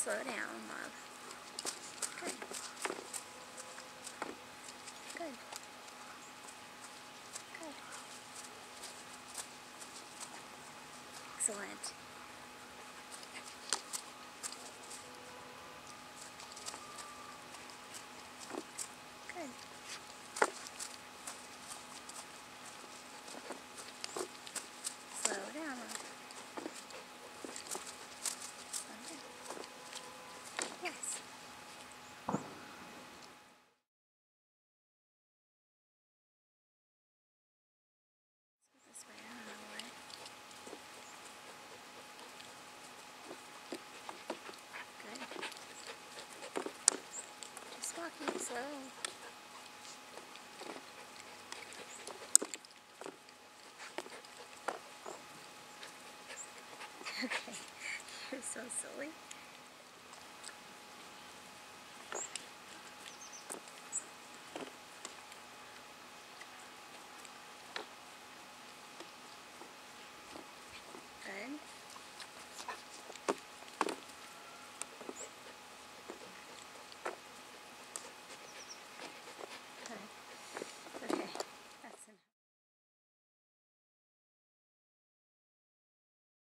Slow down, love. Good. Good. Good. Excellent. Good. Slow down, love. Slow down. Yes. This way, I don't know why. Good. Just walking slow. Okay, you're so silly.